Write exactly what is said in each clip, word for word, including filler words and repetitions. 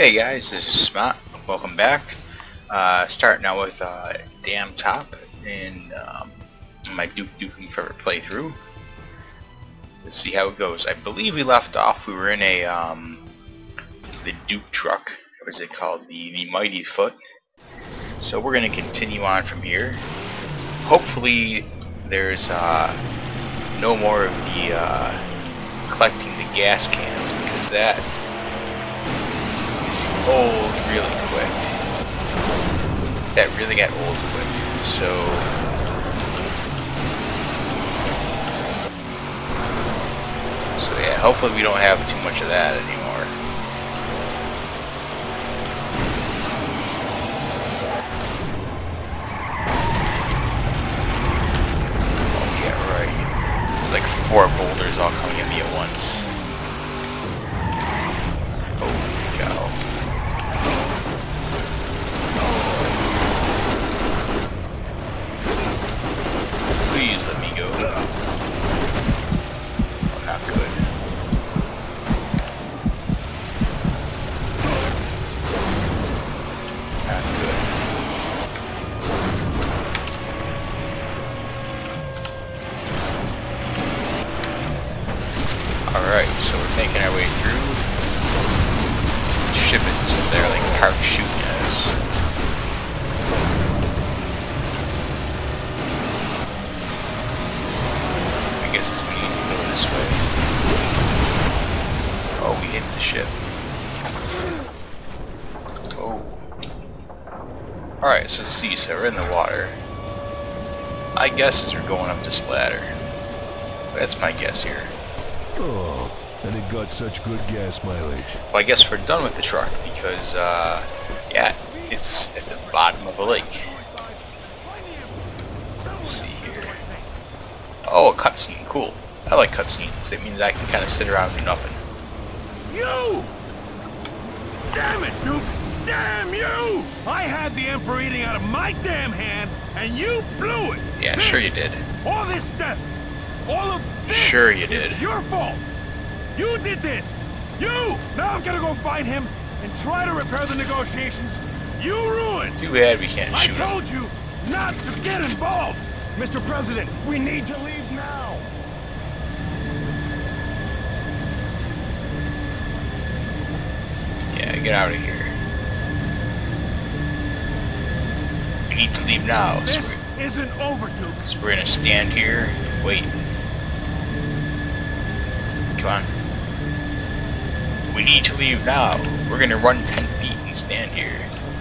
Hey guys, this is Smart. Welcome back. Uh, starting out with uh, Dam Top in um, my Duke Nukem Forever playthrough. Let's see how it goes. I believe we left off. We were in a um, the Duke truck. What is it called? The the Mighty Foot. So we're going to continue on from here. Hopefully, there's uh, no more of the uh, collecting the gas cans, because that old really quick. That really got old quick. So So yeah, hopefully we don't have too much of that anymore. Oh yeah, right. There's like four boulders all coming at me at once. Holy cow. Please let me go. Oh, not good. Not good. Alright, so we're making our way through. The ship is just there like a car shooting at us. This way. Oh, we hit the ship. Oh. Alright, so see, so we're in the water. My guess is we're going up this ladder. That's my guess here. Oh, and it got such good gas mileage. Well, I guess we're done with the truck because, uh, yeah, it's at the bottom of a lake. Let's see here. Oh, a cutscene, cool. I like cutscenes. It means I can kind of sit around and do nothing. You! Damn it, Duke! Damn you! I had the Emperor eating out of my damn hand, and you blew it! Yeah, this, sure you did. All this death, all of this sure you did. is your fault! You did this! You! Now I'm gonna go find him and try to repair the negotiations you ruined! Too bad we can't I shoot told him. you not to get involved! Mister President, we need to leave now! Yeah, get out of here. We need to leave now. This So isn't over, Duke. So we're gonna stand here and wait. Come on. We need to leave now. We're gonna run ten feet and stand here.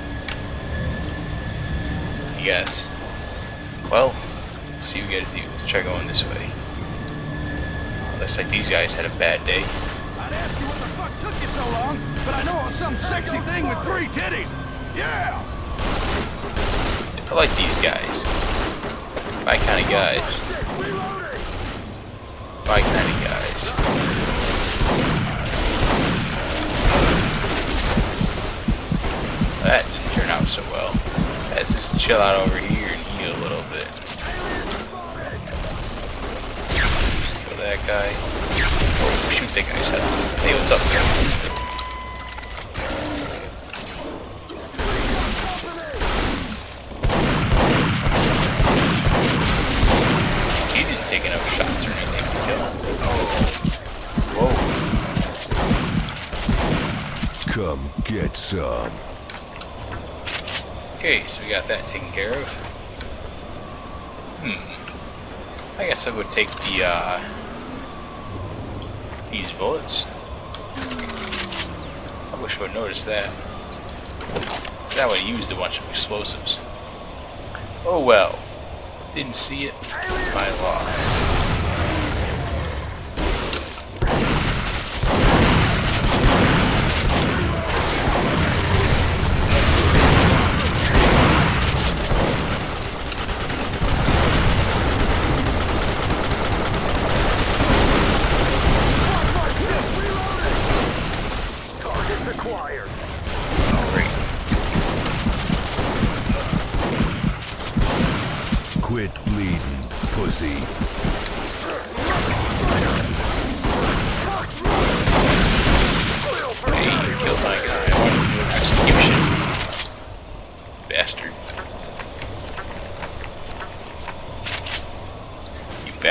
Yes. Well, let's see what we gotta do. Let's try going this way. Looks like these guys had a bad day. I'd ask you what the fuck took you so long, but I know of some sexy thing with three titties. Yeah! I like these guys. My kind of guys. My kind of guys. That didn't turn out so well. Let's just chill out over here and heal a little bit. Kill that guy. Oh, shoot that guy's head off. Hey, what's up, guy? He didn't take enough shots or anything to kill him. Oh. Whoa. Come get some. Okay, so we got that taken care of. Hmm. I guess I would take the, uh... these bullets. I wish I would notice that. That would have used a bunch of explosives. Oh well. Didn't see it. My loss. Quit bleeding, pussy. Hey, you killed my guy.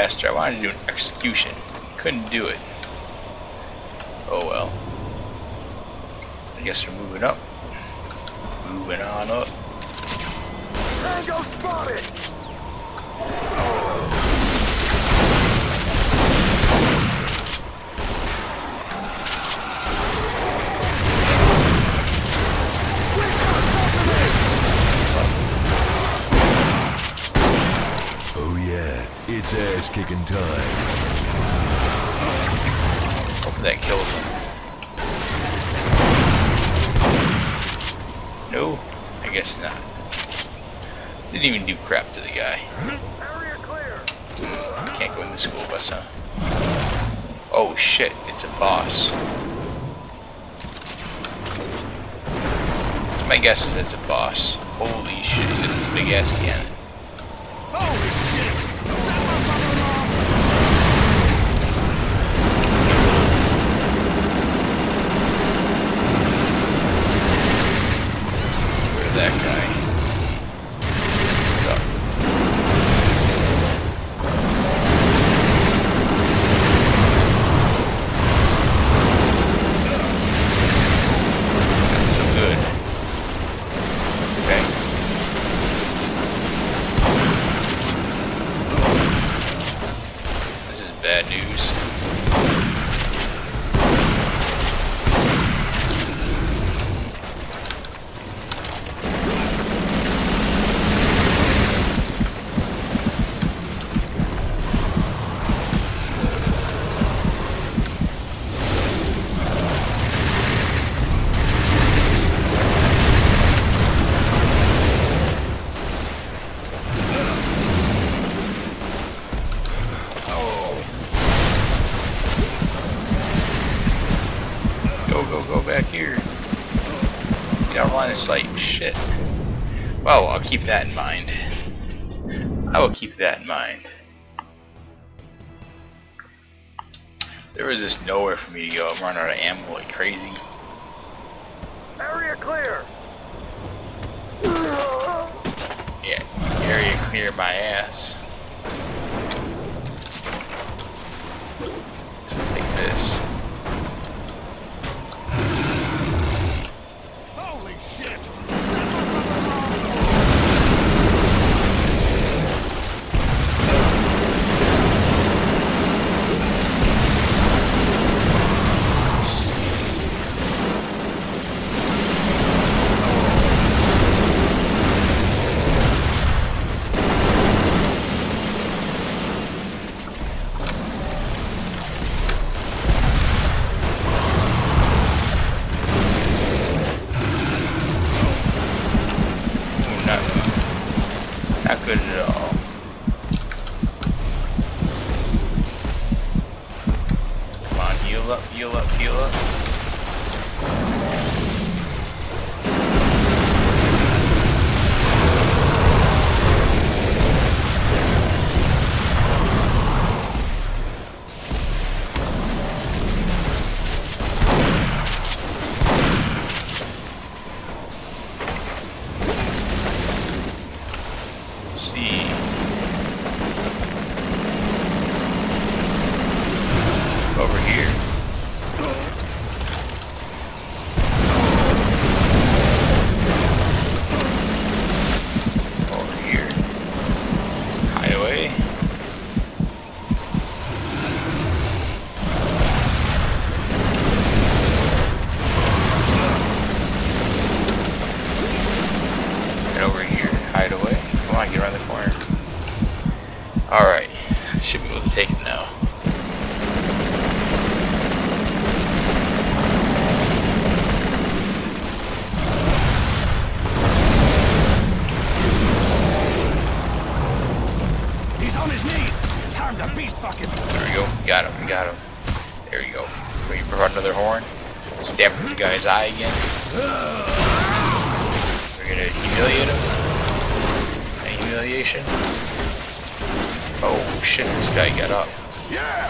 faster. I wanted to do an execution. Couldn't do it. Oh well. I guess we're moving up. Moving on up. Tango spotted! Oh yeah, it's ass-kicking time. Hope that kills him. No, I guess not. Didn't even do crap to the guy. Area clear! Can't go in the school bus, huh? Oh shit, it's a boss. So my guess is it's a boss. Holy shit, he's in this big ass cannon. Holy shit! Where's that guy? What's up? That's so good. Okay. This is bad news. Go, go, go back here. Get out of line of sight. Shit. Well, I'll keep that in mind. I will keep that in mind. There was just nowhere for me to go. I'm running out of ammo like crazy. Area clear! Yeah, area clear my ass. So let's take this. Holy shit! Not, not good at all. Come on, heal up, heal up, heal up. Let's see. Over here. Over here. Hideaway. And over here. Hideaway. Come on, get around the corner. Alright. Should be able to take him now. He's on his knees! Time to beast fuck him! There we go. Got him. We got him. There you go. Wait for another horn. Stab him in the guy's eye again. We're gonna humiliate him. Any humiliation? Oh shit, this guy got up. Yeah!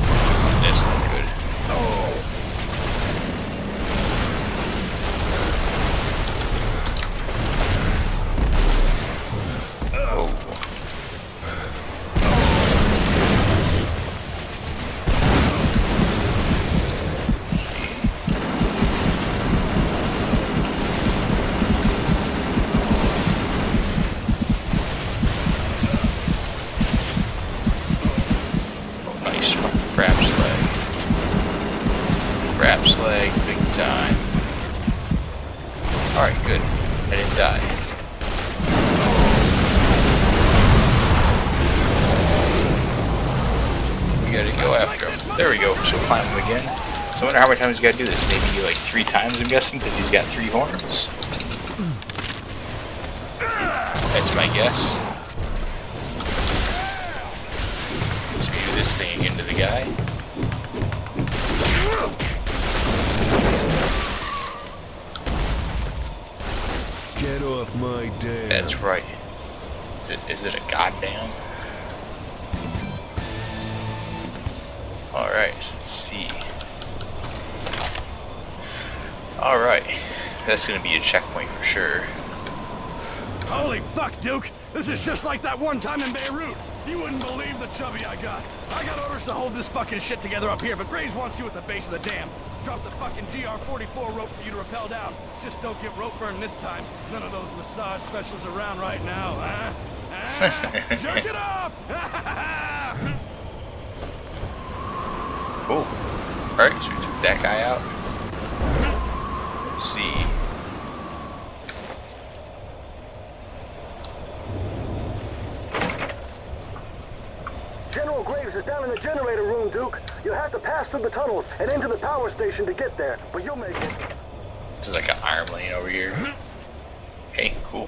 This is good. Oh. Crap slag. Crap slag, big time. Alright, good. I didn't die. We gotta go after him. There we go, so climb him again. So I wonder how many times we gotta do this. Maybe like three times, I'm guessing, because he's got three horns. That's my guess. So we do this thing again to the guy. Get off my dam. That's right. Is it, is it a goddamn? Alright, so let's see. Alright. That's gonna be a checkpoint for sure. Holy fuck, Duke! This is just like that one time in Beirut. You wouldn't believe the chubby I got. I got orders to hold this fucking shit together up here, but Graves wants you at the base of the dam. Drop the fucking G R forty-four rope for you to rappel down. Just don't get rope burn this time. None of those massage specials around right now, huh? Ah, jerk it off! Cool. Alright, so we took that guy out. Let's see. General Graves is down in the generator room, Duke. You'll have to pass through the tunnels and into the power station to get there, but you'll make it. This is like an arm lane over here. Okay, cool.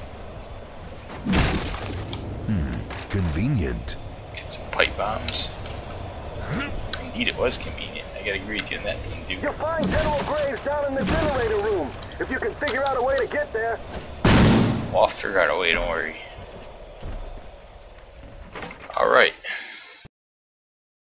Hmm, convenient. Get some pipe bombs. Indeed, it was convenient. I gotta agree with you on that one, dude. You'll find General Graves down in the generator room. If you can figure out a way to get there. Well, I'll figure out a way, don't worry. Alright.